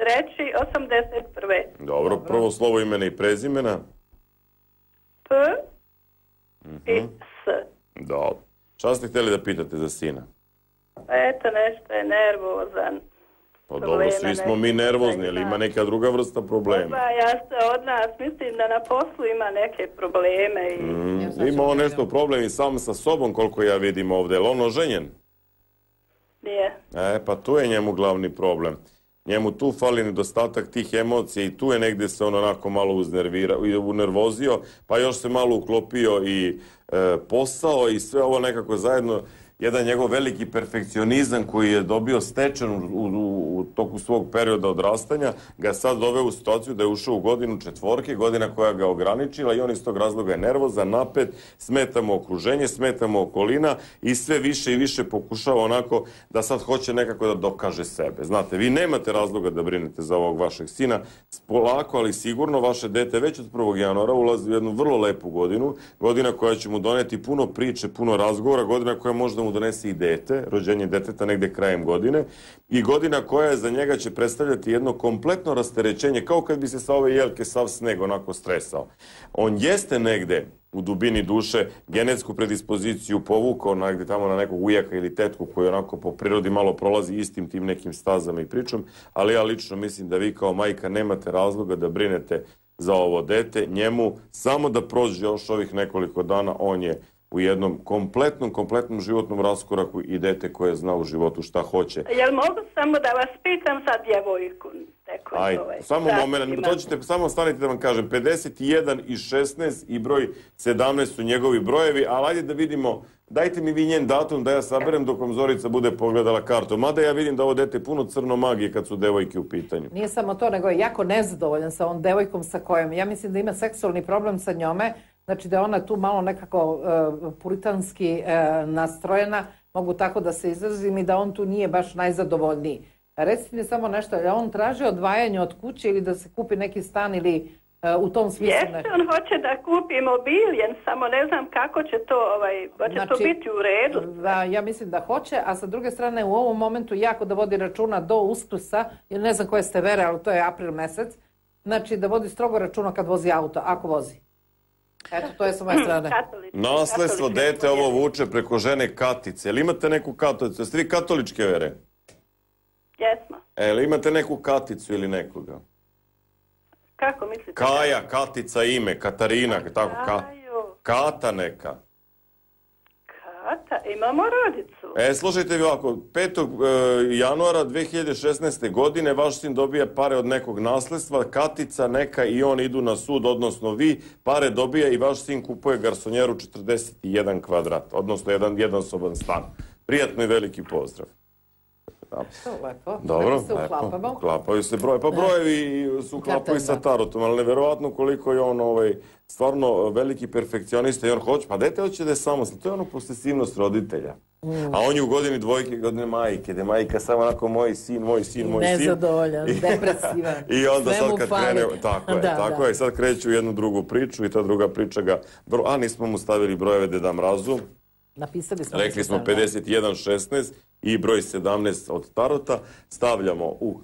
3.81. Dobro, prvo slovo imena i prezimena. P i S. Dobro. Šta ste htjeli da pitate za sina? Eto, nešto je nervozan. Pa dobro, svi smo mi nervozni, ali ima neka druga vrsta problema. Ja se od nas, mislim da na poslu ima neke probleme. Ima on nešto problem i sam sa sobom, koliko ja vidim ovdje. Je li on oženjen? Nije. Pa tu je njemu glavni problem. Njemu tu fali nedostatak tih emocija i tu je negdje se on onako malo unervozio, pa još se malo uklopio i posao i sve ovo nekako zajedno. Jedan njegov veliki perfekcionizam koji je dobio stečen u toku svog perioda odrastanja ga sad doveo u situaciju da je ušao u godinu četvorke, godina koja ga ograničila i on iz tog razloga je nervozan, napet, smeta mu okruženje, smeta mu okolina i sve više i više pokušava onako da sad hoće nekako da dokaže sebe. Znate, vi nemate razloga da brinete za ovog vašeg sina, polako ali sigurno vaše dete već od 1. januara ulazi u jednu vrlo lepu godinu, godina koja će mu doneti puno priče, puno razgovora, godina koja možda mu donese i dete, rođenje deteta negde krajem godine, i godina koja je za njega će predstavljati jedno kompletno rasterećenje, kao kad bi se sa ove jelke sav sneg onako stresao. On jeste negde u dubini duše genetsku predispoziciju povukao negde tamo na nekog ujaka ili tetku koji onako po prirodi malo prolazi istim tim nekim stazama i pričom, ali ja lično mislim da vi kao majka nemate razloga da brinete za ovo dete. Njemu samo da prođe još ovih nekoliko dana, on je u jednom kompletnom životnom raskoraku i dete koje zna u životu šta hoće. Jel mogu samo da vas pitam sad djevojku? Ajde, samo moment, dođite, samo stanite da vam kažem, 51 i 16 i broj 17 su njegovi brojevi, ali ajde da vidimo, dajte mi vi njen datum da ja saberem dok vam Zorica bude pogledala kartu. Mada ja vidim da ovo dete puno crno magije kad su devojke u pitanju. Nije samo to, nego je jako nezadovoljan sa ovom devojkom sa kojom. Ja mislim da ima seksualni problem sa njome, znači da je ona tu malo nekako puritanski nastrojena, mogu tako da se izrazim, i da on tu nije baš najzadovoljniji. Recite mi samo nešto, je on traži odvajanje od kuće ili da se kupi neki stan ili u tom smislu? Jeste, on hoće da kupi mobiljen, samo ne znam kako će to, hoće to biti u redu. Da, ja mislim da hoće, a sa druge strane u ovom momentu jako da vodi računa do Uskrsa, jer ne znam koje ste vere, ali to je april mesec, znači da vodi strogo računa kad vozi auto, ako vozi. Eto, to je sa moje strane. Nasledstvo dete ovo vuče preko žene Katice. Jel imate neku Katicu? Jeste vi katoličke vere? Jesmo. Jel imate neku Katicu ili nekoga? Kako mislite? Kaja, Katica ime, Katarina, tako, Kata neka. Kata, imamo rodicu. Slušajte vi ovako, 5. januara 2016. godine vaš sin dobija pare od nekog nasledstva, Katica neka i on idu na sud, odnosno vi pare dobija i vaš sin kupuje garsonjeru 41 kvadrat, odnosno jedan soban stan. Prijatno i veliki pozdrav. Lepo. Dobro, lepo. Uklapaju se broje. Pa brojevi su uklapaju sa tarotom, ali neverovatno koliko je on stvarno veliki perfekcionista i on hoće, pa dete hoće da je samostalno. To je ono posesivnost roditelja. A on je u godini dvojke, godine majke, gde majka samo onako moj sin. Nezadovoljan, depresivan. I onda sad kad krene, tako je, sad kreću u jednu drugu priču i ta druga priča ga, nismo mu stavili brojeve Deda Mrazu. Napisali smo. Rekli smo 51, 16 i broj 17 od tarota. Stavljamo u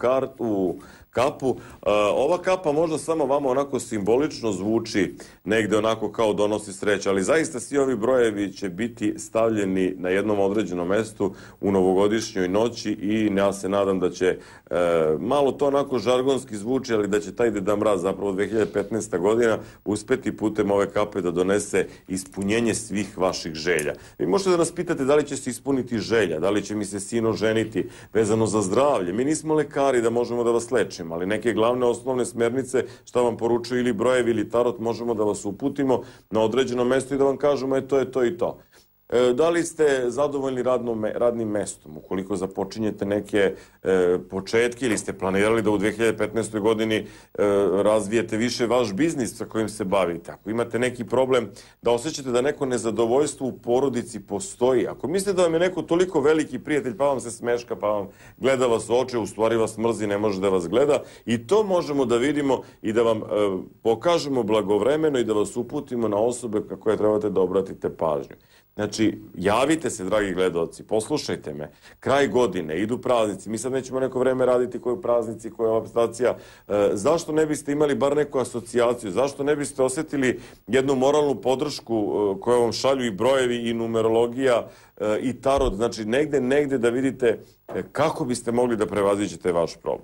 kapu. Ova kapa možda samo vama onako simbolično zvuči, negde onako kao donosi sreću, ali zaista svi ovi brojevi će biti stavljeni na jednom određenom mestu u novogodišnjoj noći i ja se nadam da će, malo to onako žargonski zvuči, ali da će taj Deda Mraz, zapravo 2015. godina, uspeti putem ove kape da donese ispunjenje svih vaših želja. Vi možete da nas pitate da li će se ispuniti želja, da li će mi se sin oženiti, vezano za zdravlje. Mi nismo lekari da možemo da vas lečimo, ali neke glavne osnovne smernice šta vam poručuju ili brojevi ili tarot, možemo da vas uputimo na određeno mesto i da vam kažemo to je to i to. Da li ste zadovoljni radnim mestom? Ukoliko započinjete neke početke ili ste planirali da u 2015. godini razvijete više vaš biznis sa kojim se bavite, ako imate neki problem da osjećate da neko nezadovoljstvo u porodici postoji, ako mislite da vam je neko toliko veliki prijatelj pa vam se smeška, pa vam gleda vas u oči, u stvari vas mrzi, ne može da vas gleda, i to možemo da vidimo i da vam pokažemo blagovremeno i da vas uputimo na osobe koje trebate da obratite pažnju. Znači, javite se, dragi gledalci, poslušajte me, kraj godine, idu praznici, mi sad nećemo neko vreme raditi koji praznici, koja je stacija, zašto ne biste imali bar neku asocijaciju, zašto ne biste osjetili jednu moralnu podršku koju vam šalju i brojevi i numerologija i tarot, znači negde da vidite kako biste mogli da prevaziđete vaš problem.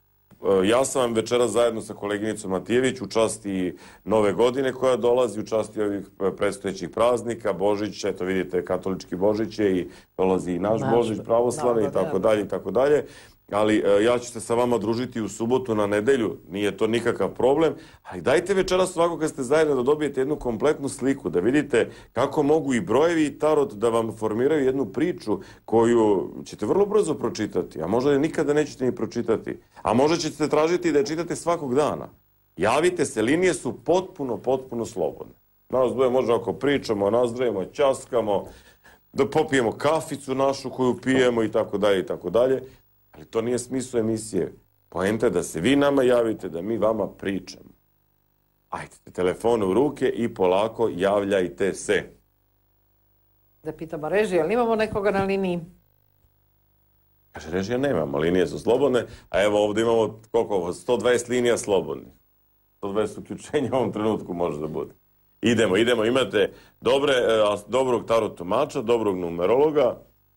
Ja sam vam večeras zajedno sa koleginicom Matijević u časti Nove godine koja dolazi, u časti ovih predstojećih praznika, Božić, eto vidite, katolički Božić je i dolazi i naš Božić, pravoslavni i tako dalje. Ali ja ću se sa vama družiti u subotu na nedelju, nije to nikakav problem, ali dajte večeras ovako kad ste zajedno da dobijete jednu kompletnu sliku, da vidite kako mogu i brojevi i tarot da vam formiraju jednu priču koju ćete vrlo brzo pročitati, a možda je nikada nećete ni pročitati, a možda ćete tražiti da je čitate svakog dana. Javite se, linije su potpuno slobodne. Nas dvoje možda ako pričamo, nazdravimo, ćaskamo, da popijemo kaficu našu koju pijemo i tako dalje. Ali to nije smisao emisije. Poenta je da se vi nama javite, da mi vama pričamo. Ajde, telefone u ruke i polako javljajte se. Da pitamo režiju, ali imamo nekoga na liniji? Kaže, režija nemamo, linije su slobodne, a evo ovdje imamo koliko, 120 linija slobodnih. 120 uključenja u ovom trenutku može da bude. Idemo, imate dobrog tarot tumača, dobrog numerologa,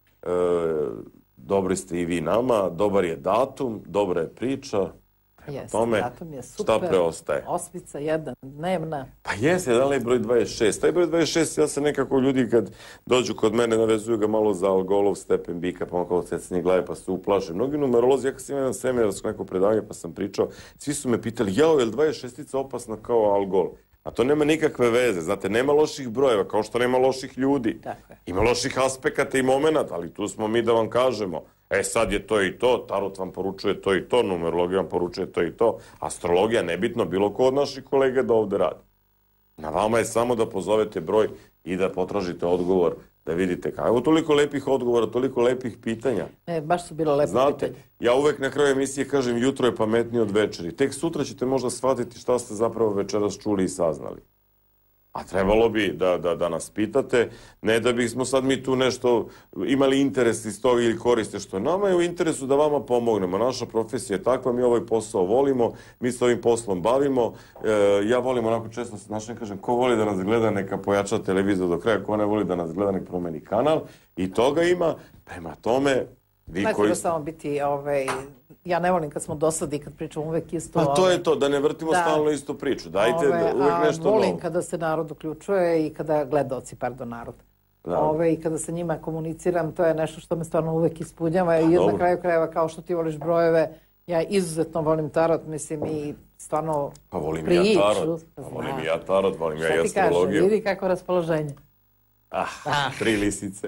dobri ste i vi nama, dobar je datum, dobra je priča. Datum je super. Šta preostaje? Osmica, jedna, dnevna. Pa jeste, da li je broj 26? Taj broj 26, ja se nekako ljudi kad dođu kod mene navezuju ga malo za algolov, stepen bika, pa on kao secanje glave, pa se uplaše. Mnogi numerolozi, ja kad sam jedan seminarsko neko predavanje pa sam pričao, svi su me pitali, jao, je li 26-ica opasna kao algol? A to nema nikakve veze, znate, nema loših brojeva, kao što nema loših ljudi. Ima loših aspekata i momenata, ali tu smo mi da vam kažemo, sad je to i to, tarot vam poručuje to i to, numerologija vam poručuje to i to, astrologija, nebitno, bilo ko od naših kolega da ovde radi. Na vama je samo da pozovete broj i da potražite odgovor, da vidite kako. Evo toliko lepih odgovora, toliko lepih pitanja. Baš su bilo lepe pitanja. Znate, ja uvek na kraju emisije kažem jutro je pametnije od večeri. Tek sutra ćete možda shvatiti šta ste zapravo večeras čuli i saznali. A trebalo bi da nas pitate, ne da bismo sad mi tu nešto imali interes iz toga ili koriste, što nama je u interesu da vama pomognemo. Naša profesija je takva, mi ovaj posao volimo, mi se ovim poslom bavimo. Ja volim onako često se našem kažem, ko voli da nas gleda neka pojača televizor do kraja, ko ne voli da nas gleda nek promeni kanal i toga ima. Prema tome, vi ne koji... treba samo biti, ja ne volim kad smo dosadi, kad pričamo uvek isto. Pa to je to, da ne vrtimo stalno istu priču. Dajte uvek nešto novo. Volim kada se narod uključuje i kada gledaoci, narod. I kada sa njima komuniciram, to je nešto što me stvarno uvek ispunjava i na kraju krajeva kao što ti voliš brojeve, ja izuzetno volim tarot, mislim i stvarno priču. Pa volim ja tarot, volim ja i astrologiju. Šta ti kažem, vidi kako raspoloženje. 3 lisice.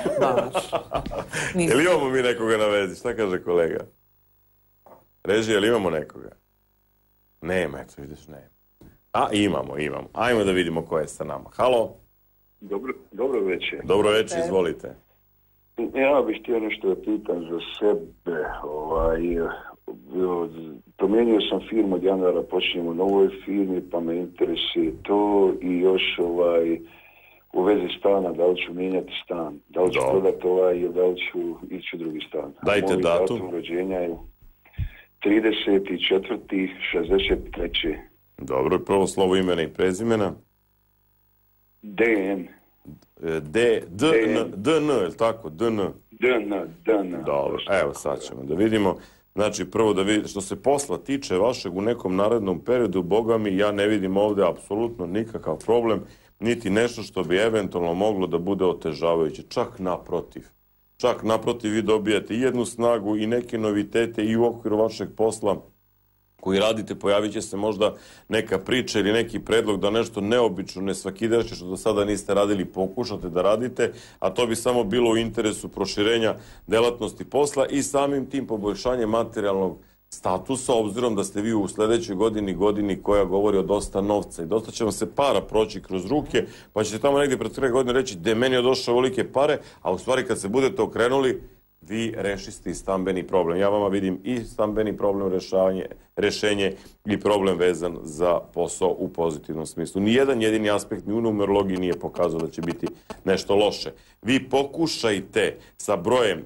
Jel imamo mi nekoga na vezi? Šta kaže kolega? Režija, jel imamo nekoga? Nema, eto vidiš, nema. A, imamo. Ajmo da vidimo ko je sa nama. Halo? Dobro večer. Dobro večer, izvolite. Ja bih htio nešto da pitam za sebe. Promijenio sam firmu od januara, počinjem u novoj firmi, pa me interesuje to i još u vezi stana, da li ću mijenjati stan, da li ću prodati ili da li ću ići u drugi stan. Dajte datum. Datum rođenja je 30.4.63. Dobro, prvo slovo imena i prezimena. DN. DN, je li tako? DN. Dobro, evo sad ćemo da vidimo. Znači, prvo da vidite, što se posla tiče vašeg u nekom narednom periodu, boga mi, ja ne vidim ovde apsolutno nikakav problem, niti nešto što bi eventualno moglo da bude otežavajuće. Čak naprotiv, vi dobijate i jednu snagu i neke novitete i u okviru vašeg posla koji radite, pojavit će se možda neka priča ili neki predlog da nešto neobično, nesvakidašnje što do sada niste radili, pokušate da radite, a to bi samo bilo u interesu proširenja delatnosti posla i samim tim poboljšanje materijalnog statusa, obzirom da ste vi u sledećoj godini koja govori o dosta novca i dosta će vam se para proći kroz ruke, pa ćete tamo negdje pred kraj godine reći da meni je došao ovolike pare, a u stvari kad se budete okrenuli, vi rešiste i stambeni problem. Ja vama vidim i stambeni problem, rešenje i problem vezan za posao u pozitivnom smislu. Nijedan jedini aspekt ni u numerologiji nije pokazao da će biti nešto loše. Vi pokušajte sa brojem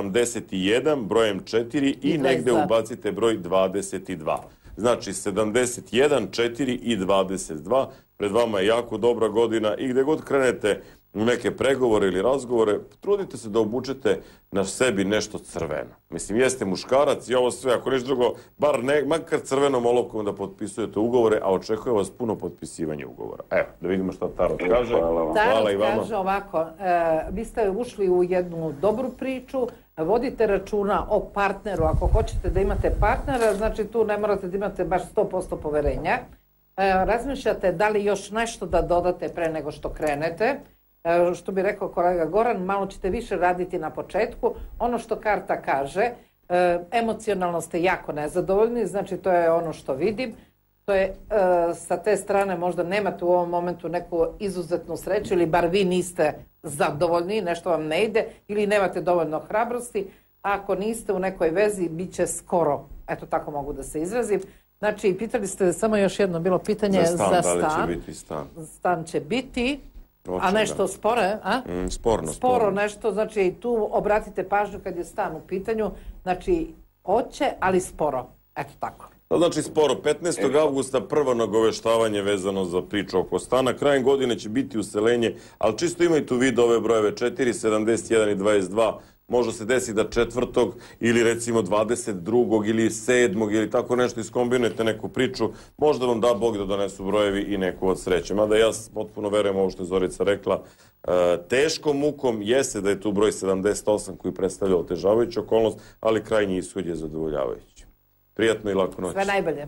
71, brojem 4 i negde ubacite broj 22. Znači 71, 4 i 22. Pred vama je jako dobra godina i gde god krenete u neke pregovore ili razgovore, trudite se da obučete na sebi nešto crveno. Mislim, jeste muškarac i ovo sve, ako nešto drugo, makar crvenom olovkom da potpisujete ugovore, a očekuje vas puno potpisivanja ugovora. Evo, da vidimo šta Tarot kaže. Hvala i vama. Tarot kaže ovako, vi ste ušli u jednu dobru priču, vodite računa o partneru. Ako hoćete da imate partnera, znači tu ne morate da imate baš 100% poverenja. Razmišljate da li još nešto da dodate pre nego što krenete. Što bi rekao kolega Goran, malo ćete više raditi na početku. Ono što karta kaže, emocionalno ste jako nezadovoljni, znači to je ono što vidim. To je sa te strane možda nemate u ovom momentu neku izuzetnu sreću ili bar vi niste zadovoljni, nešto vam ne ide ili nemate dovoljno hrabrosti. Ako niste u nekoj vezi, bit će skoro. Eto tako mogu da se izrazim. Znači, pitali ste samo još jedno bilo pitanje za stan. Da li će biti stan? Stan će biti. A nešto spore, a? Sporno. Nešto, znači tu obratite pažnju kad je stan u pitanju, znači hoće, ali sporo. Eto tako. Znači sporo, 15. avgusta prvo nagoveštavanje vezano za priču oko stana. Krajem godine će biti uselenje, ali čisto imajte u vidu ove brojeve 4, 71 i 22. Možda se desi da 4. ili recimo 22. ili 7. ili tako nešto iskombinujete neku priču. Možda vam da Bog da donesu brojevi i neku od sreće. Mada ja potpuno verujem ovo što je Zorica rekla. Teškom mukom jeste da je tu broj 78 koji predstavlja otežavajuću okolnost, ali krajnji ishod je zadovoljavajući. Prijatno i lako noć. Sve najbolje.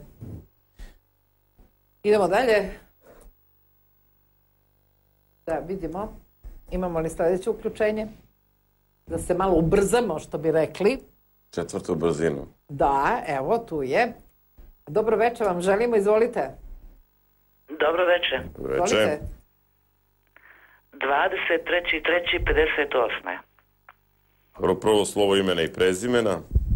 Idemo dalje. Da vidimo. Imamo li sljedeće uključenje? Da se malo ubrzamo, što bi rekli. 4. brzinu. Da, evo, tu je. Dobro večer vam želimo, izvolite. Dobro večer. Dobro večer. 23.3.58. Dobro, prvo slovo imena i prezimena.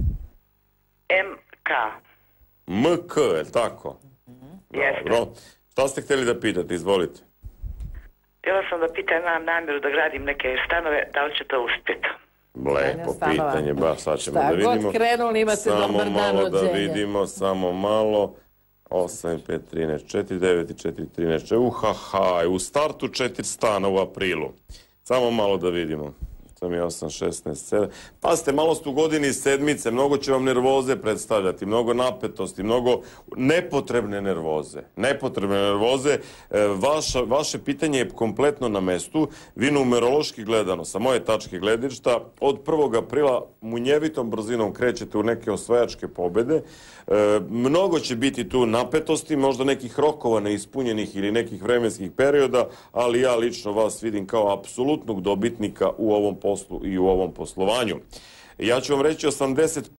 MK. MK, je li tako? Jeste. Dobro. Šta ste htjeli da pitate, izvolite. Htjela sam da pitam, imam namjeru da gradim neke stanove, da li će to uspjeti? Lepo pitanje, baš sad ćemo da vidimo. Šta god krenuli, imate dobar dan rođenja. Samo malo da vidimo, samo malo. 8, 5, 13, 4, 9 i 4, 13. Uhaha, u startu 4 stana u aprilu. Samo malo da vidimo. To mi je 8, 16, 7. Pazite, malo ste u godini sedmice, mnogo će vam nervoze predstavljati, mnogo napetosti, mnogo nepotrebne nervoze. Vaše pitanje je kompletno na mestu. Vi numerološki gledano, sa moje tačke gledišta, od 1. aprila munjevitom brzinom krećete u neke osvajačke pobede. Mnogo će biti tu napetosti, možda nekih rokova neispunjenih ili nekih vremenskih perioda, ali ja lično vas vidim kao apsolutnog dobitnika u ovom poslu i u ovom poslovanju. Ja ću vam reći